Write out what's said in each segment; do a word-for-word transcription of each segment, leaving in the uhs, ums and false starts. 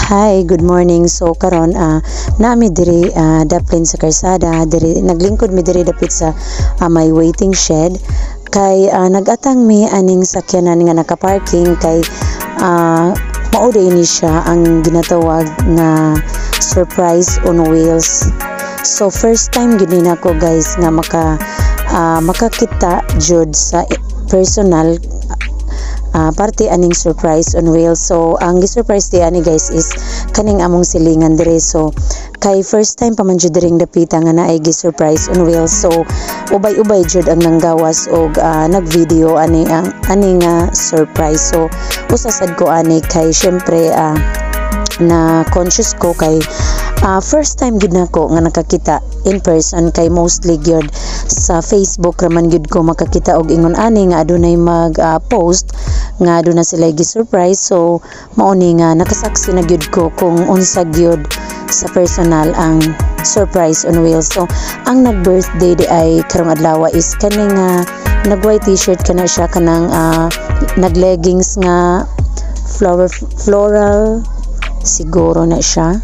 Hi, good morning. So karon ah naami diri ah, daplin sa karsada, diri naglingkod mi diri dapit sa ah, may waiting shed kay ah, nagatang mi aning sakyanan nga naka-parking kay ah, mao ini siya ang ginatawag na surprise on wheels. So first time gid ni nako guys nga maka ah, makakita jud sa personal Uh, parte aning surprise on wheels. So ang gi-surprise di ani guys is kaning among silingan dire. So kay first time pa man jud diring dapita nga naay gi-surprise on wheels. So ubay-ubay jud ang nanggawas og uh, nag-video ani ang ani nga surprise. So usasad ko ani kay syempre uh, na conscious ko kay uh, first time gid nako nga nakakita in person kay mostly gyud sa Facebook raman gyud ko makakita og ingon ani nga adunay mag uh, post nga aduna sila gi-surprise. So mao ni nga nakasaksi na gyud ko kung unsa gyud sa personal ang surprise on wheels. So ang nag-birthday di ay karong adlaw is kaning uh, nag-white t-shirt kana siya kanang uh, nag-leggings nga flower floral siguro na siya.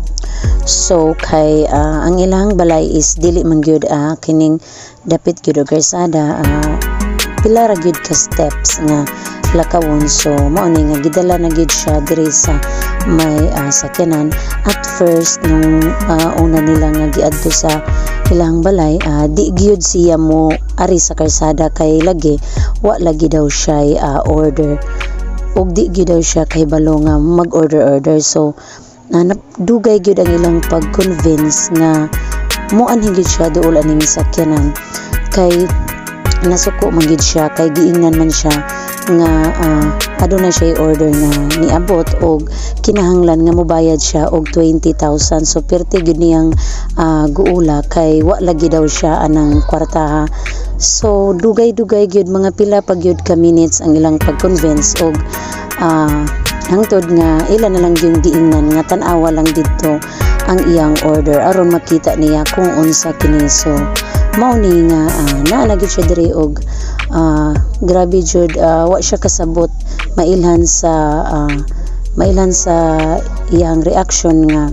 So kay uh, ang ilang balay is dili man gyud uh, kining dapit gyud og karsada, uh, pila ra gyud ka steps nga lakawon. So mao ni nga gidala na gyud siya diri sa may uh, sakyanan. At first nung uh, una nila nga giadto sa ilang balay, uh, di gyud siya mo ari sa karsada kay lagi wa lagi daw siya uh, order og di gyud daw siya kay balo nga mag-order-order. So na uh, dugay gyud ang ilang pag-convince nga mo anhin gyud siya duol aning sakyanan kay nasuko man gyud siya kay giingnan man siya nga uh, aduna siya i-order nga niabot og kinahanglan nga mobayad siya og twenty thousand. So perti gyud niyang uh, guula kay wa lagi daw siya anang kwartaha. So dugay-dugay gyud mga pila pa gyud ka minutes ang ilang pag-convince og uh, hangtod nga ila na lang yung giingnan nga tan-awa lang didto ang iyang order aron makita niya kung unsa kini. So mao ni nga uh, naanagid siya diri og uh, grabe jud, uh, wa siya kasabot mailhan sa uh, mailhan sa iyang reaction nga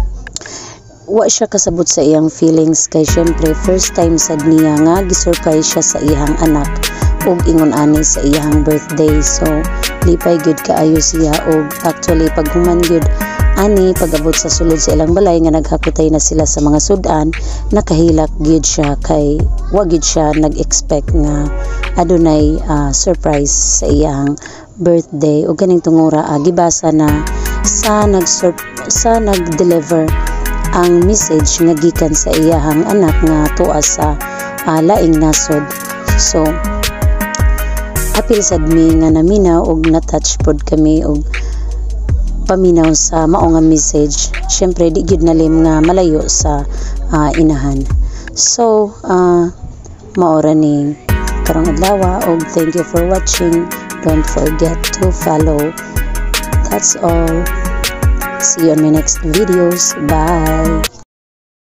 wa siya kasabot sa iyang feelings kay syempre first time sad niya nga gisurprise siya sa iyang anak og ingon ani sa iyang birthday. So lipay gyud kaayo siya og actually pag human gyud ani pagabot sa sulod sa ilang balay nga naghakutay na sila sa mga sudan, nakahilak gyud siya kay wa gyud siya nag-expect nga adunay uh, surprise sa iyang birthday. Og kaning tungura uh, gibasa na sa nag sa nag-deliver ang message nga gikan sa iyang anak nga tuwa sa uh, laing nasod. So apil sad mi nga naminaw og na-touch pod kami og paminaw sa mao nga message. Syempre di gyud nalim nga malayo sa uh, inahan. So uh, maora ni karong adlaw og thank you for watching. Don't forget to follow. That's all. See you on my next videos. Bye.